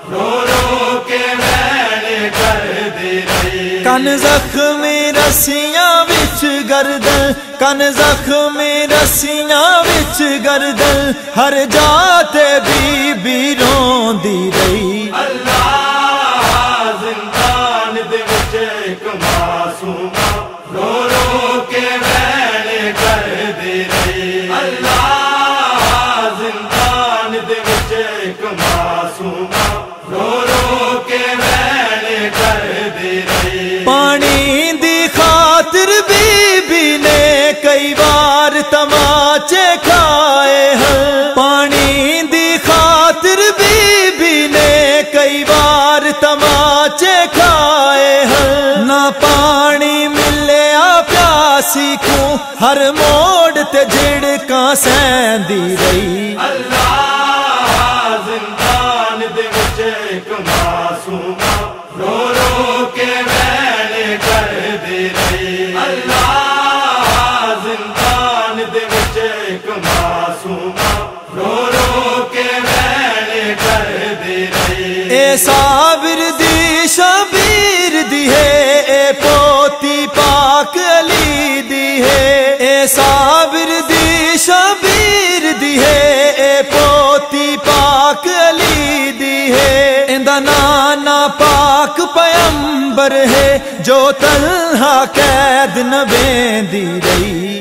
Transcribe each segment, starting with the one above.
رو رو کے ویل کردی رہی کن زخمی رسیاں وچ گردن کن زخمی رسیاں وچ گردن ہر جاتے بی بی روندی رہی اللہ زندان دے وچ ایک معصومہ رو رو کے ویل کردی رہی اللہ زندان دے وچ ایک معصومہ رو رو کے ویل کردی رہی پانی دی خاطر بی بی نے کئی بار تماچے کھائے ہیں پانی دی خاطر بی بی نے کئی بار تماچے کھائے ہیں نہ پانی ملیا پیاسی کو ہر موڑ تے جھڑکاں سہندی رہی اللہ زندان دے وچ ایک معصومہ رو رو کے ویل کردی رہی اللہ زندان دے وچ ایک معصومہ رو رو کے ویل کردی رہی اے صابر دی شبیر دی ہے اے پوتی پاک علی دی ہے اے صابر دی شبیر دی ہے اے پوتی پاک علی دی ہے اندا نانا پاک پیمبر ہے جو تنہا قید نہ بیندی رہی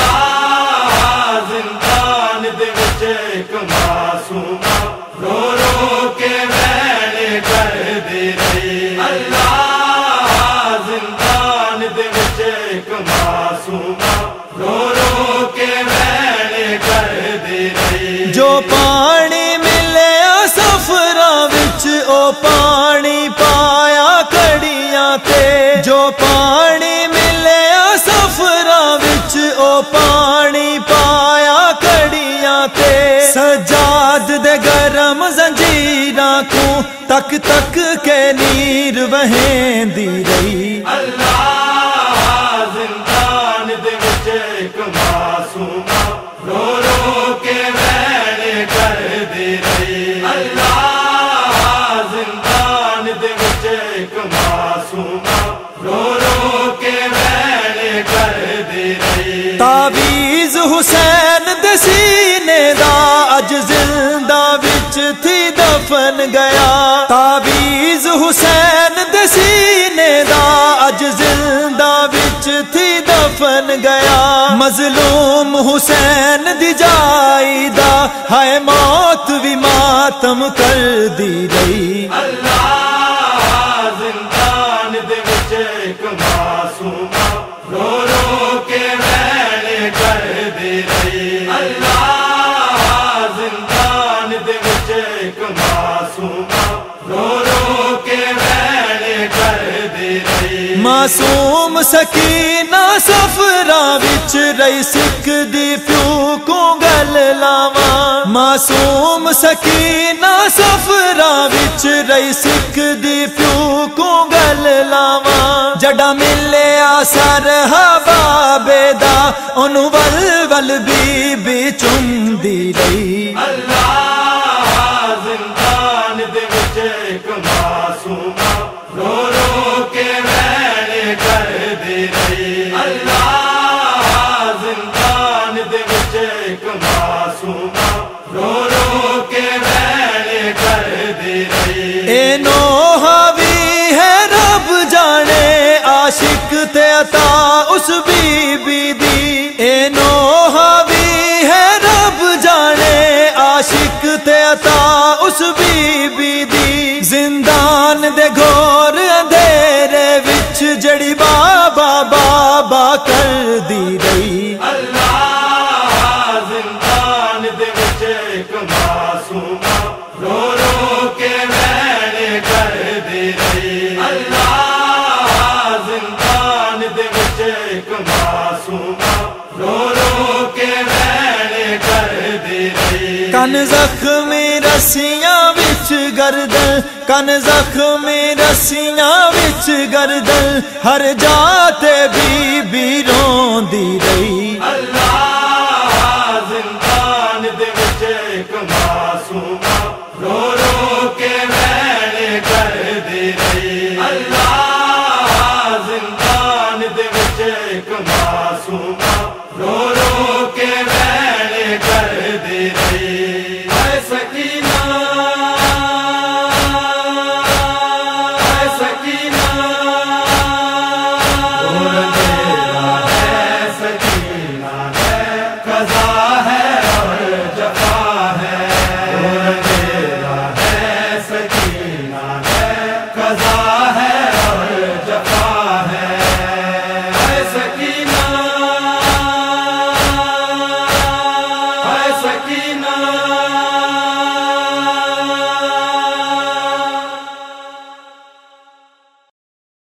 اللہ زندان دے وچ ایک معصومہ رو رو کے ویل کردی رہی اللہ زندان دے وچ ایک معصومہ رو رو کے ویل کردی رہی جو پانی ملیا سفراں وچ او پانی پایا کڑیاں تے جو پانی ملیا سفراں وچ او پانی پایا کڑیاں تے سجاد دے گرم زنجیراں کو تک تک کے نیر وہیندی رہی اللہ زندان دے وچ ایک معصومہ رو رو کے ویل کردی رہی اللہ زندان دے وچ ایک معصومہ رو رو کے ویل کردی رہی تعویذ حسین دے سینے دا اج زندہ وچ تھی دفن گیا تعویذ حسین دے سینے دا اج زندہ وچ تھی دفن گیا مظلوم حسین دی جائی دا ہائے موت وی ماتم کر دی رہی اللہ زندان دے وچ ایک معصومہ رو رو کے ویل کردی رہی اللہ زندان دے وچ ایک معصومہ رو رو کے ویل کردی رہی معصوم سکینہ سفراں وچ رہی سکھ دی پیو کو گل لاواں معصوم سکینہ سفراں وچ رہی سکھ دی پیو کو گل لاواں جڑا ملیا سرحبابے دا اونوں ول ول بی بی چومدی رہی اللہ زندان دے وچ ایک معصومہ رو رو کے ویل کردی رہی اللہ زندان دے وچ ایک معصومہ رو رو کے ویل کردی رہی اے نوحہ وی ہے رب جانے عاشق تے عطا اس بی بی دی اے نوحہ وی ہے رب جانے عاشق تے عطا اس بی بی دی زندان دے گھور اندھیرے وچ جڑی بابا بابا کر دی رہی اللہ زندان دے وچ ایک معصومہ رو رو کے ویل کردی رہی اللہ زندان دے وچ ایک معصومہ رو رو کے ویل کردی رہی کن زخمی رسیاں وچ گردن کن زخمی رسیاں وچ گردن ہر جاتے بی بی روندی رہی اللہ زندان دے وچ ایک معصومہ رو رو کے सजा है और जफा है। हाय सकीना, हाय सकीना,